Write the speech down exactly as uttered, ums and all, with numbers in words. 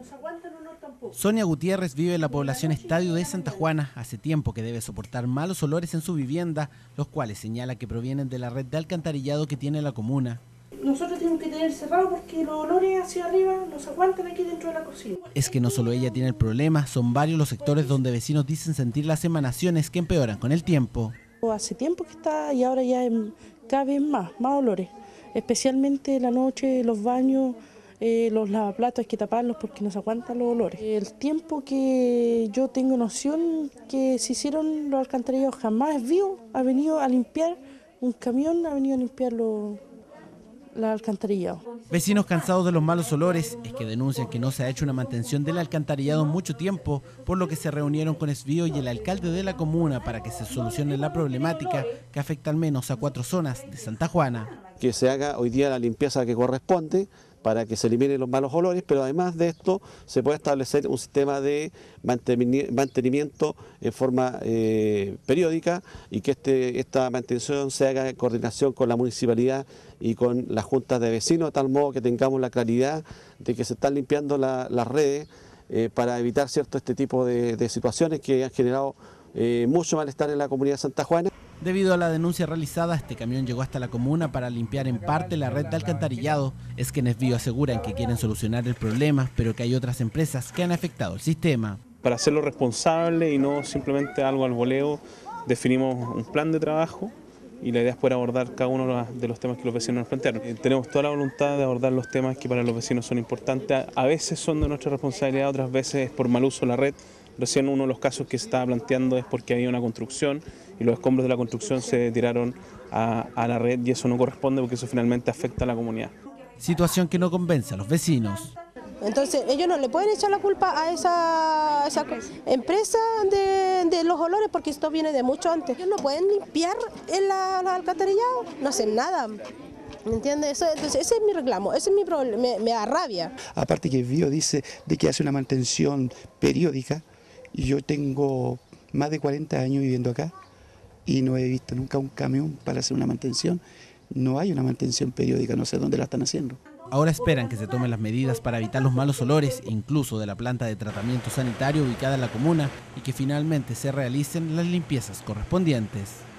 Sonia Gutiérrez vive en la población Estadio de Santa Juana. Hace tiempo que debe soportar malos olores en su vivienda, los cuales señala que provienen de la red de alcantarillado que tiene la comuna. Nosotros tenemos que tener cerrado porque los olores hacia arriba nos aguantan aquí dentro de la cocina. Es que no solo ella tiene el problema, son varios los sectores donde vecinos dicen sentir las emanaciones que empeoran con el tiempo. Hace tiempo que está y ahora ya cada vez más, más olores, especialmente la noche, los baños, eh, los lavaplatos hay que taparlos porque nos aguantan los olores. El tiempo que yo tengo noción que se hicieron los alcantarillados jamás vio, ha venido a limpiar, un camión ha venido a limpiar los la alcantarillado. Vecinos cansados de los malos olores es que denuncian que no se ha hecho una mantención del alcantarillado en mucho tiempo, por lo que se reunieron con Esvío y el alcalde de la comuna para que se solucione la problemática que afecta al menos a cuatro zonas de Santa Juana. Que se haga hoy día la limpieza que corresponde para que se eliminen los malos olores, pero además de esto se puede establecer un sistema de mantenimiento en forma eh, periódica y que este, esta mantención se haga en coordinación con la municipalidad y con las juntas de vecinos, de tal modo que tengamos la claridad de que se están limpiando la, las redes eh, para evitar cierto este tipo de, de situaciones que han generado eh, mucho malestar en la comunidad de Santa Juana. Debido a la denuncia realizada, este camión llegó hasta la comuna para limpiar en parte la red de alcantarillado. Es que Nesvío aseguran que quieren solucionar el problema, pero que hay otras empresas que han afectado el sistema. Para hacerlo responsable y no simplemente algo al voleo, definimos un plan de trabajo y la idea es poder abordar cada uno de los temas que los vecinos nos plantearon. Tenemos toda la voluntad de abordar los temas que para los vecinos son importantes. A veces son de nuestra responsabilidad, otras veces es por mal uso de la red. Recién uno de los casos que se estaba planteando es porque había una construcción y los escombros de la construcción se tiraron a, a la red y eso no corresponde porque eso finalmente afecta a la comunidad. Situación que no convence a los vecinos. Entonces ellos no le pueden echar la culpa a esa, esa empresa de, de los olores porque esto viene de mucho antes. Ellos no pueden limpiar el la, la alcantarillado, no hacen nada. ¿Me entiendes? Eso, entonces ese es mi reclamo, ese es mi problema, me, me da rabia. Aparte que Esvío dice de que hace una mantención periódica, y yo tengo más de cuarenta años viviendo acá y no he visto nunca un camión para hacer una mantención. No hay una mantención periódica, no sé dónde la están haciendo. Ahora esperan que se tomen las medidas para evitar los malos olores, incluso de la planta de tratamiento sanitario ubicada en la comuna, y que finalmente se realicen las limpiezas correspondientes.